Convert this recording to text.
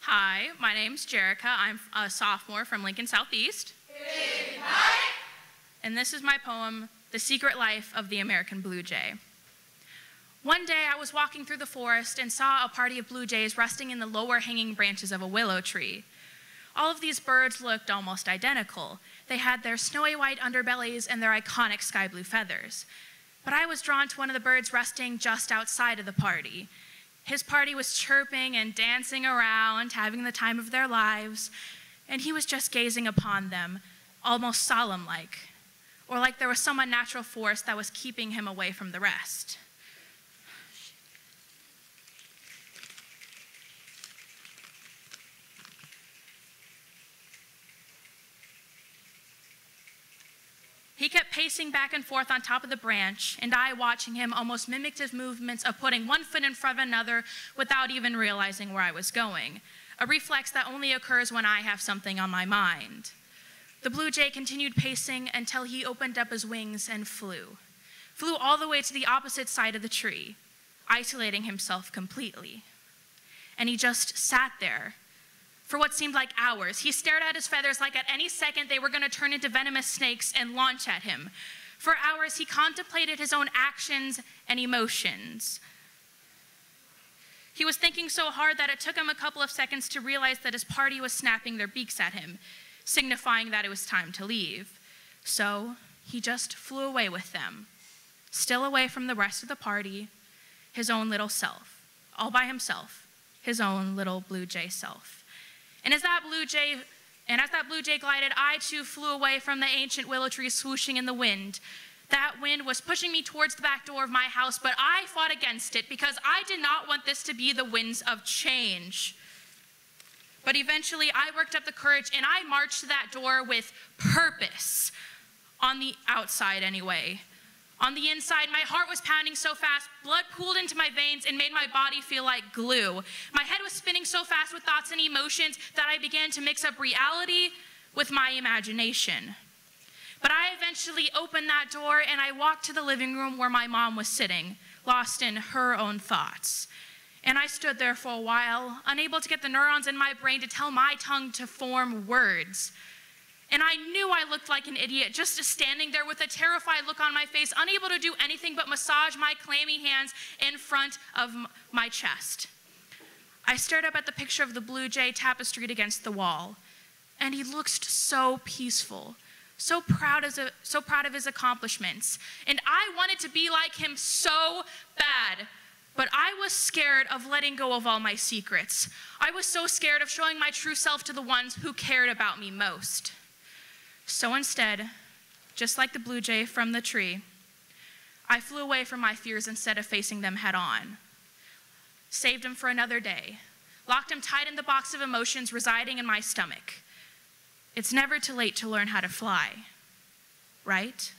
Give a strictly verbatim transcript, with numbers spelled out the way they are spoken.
Hi, my name's Jerica. I'm a sophomore from Lincoln Southeast. Good night. And this is my poem, The Secret Life of the American Blue Jay. One day I was walking through the forest and saw a party of blue jays resting in the lower hanging branches of a willow tree. All of these birds looked almost identical. They had their snowy white underbellies and their iconic sky blue feathers. But I was drawn to one of the birds resting just outside of the party. His party was chirping and dancing around, having the time of their lives, and he was just gazing upon them, almost solemn-like, or like there was some unnatural force that was keeping him away from the rest. He kept pacing back and forth on top of the branch, and I, watching him, almost mimicked his movements of putting one foot in front of another without even realizing where I was going, a reflex that only occurs when I have something on my mind. The blue jay continued pacing until he opened up his wings and flew. Flew all the way to the opposite side of the tree, isolating himself completely. And he just sat there for what seemed like hours. He stared at his feathers like at any second they were going to turn into venomous snakes and launch at him. For hours, he contemplated his own actions and emotions. He was thinking so hard that it took him a couple of seconds to realize that his party was snapping their beaks at him, signifying that it was time to leave. So he just flew away with them, still away from the rest of the party, his own little self, all by himself, his own little blue jay self. And as that blue jay, and as that blue jay glided, I too flew away from the ancient willow tree swooshing in the wind. That wind was pushing me towards the back door of my house, but I fought against it because I did not want this to be the winds of change. But eventually I worked up the courage and I marched to that door with purpose, on the outside anyway. On the inside, my heart was pounding so fast, blood pooled into my veins and made my body feel like glue. My head was spinning so fast with thoughts and emotions that I began to mix up reality with my imagination. But I eventually opened that door and I walked to the living room where my mom was sitting, lost in her own thoughts. And I stood there for a while, unable to get the neurons in my brain to tell my tongue to form words. And I knew I looked like an idiot, just standing there with a terrified look on my face, unable to do anything but massage my clammy hands in front of my chest. I stared up at the picture of the blue jay tapestried against the wall, and he looked so peaceful, so proud, as a, so proud of his accomplishments. And I wanted to be like him so bad, but I was scared of letting go of all my secrets. I was so scared of showing my true self to the ones who cared about me most. So instead, just like the blue jay from the tree, I flew away from my fears instead of facing them head on. Saved him for another day, locked him tight in the box of emotions residing in my stomach. It's never too late to learn how to fly, right?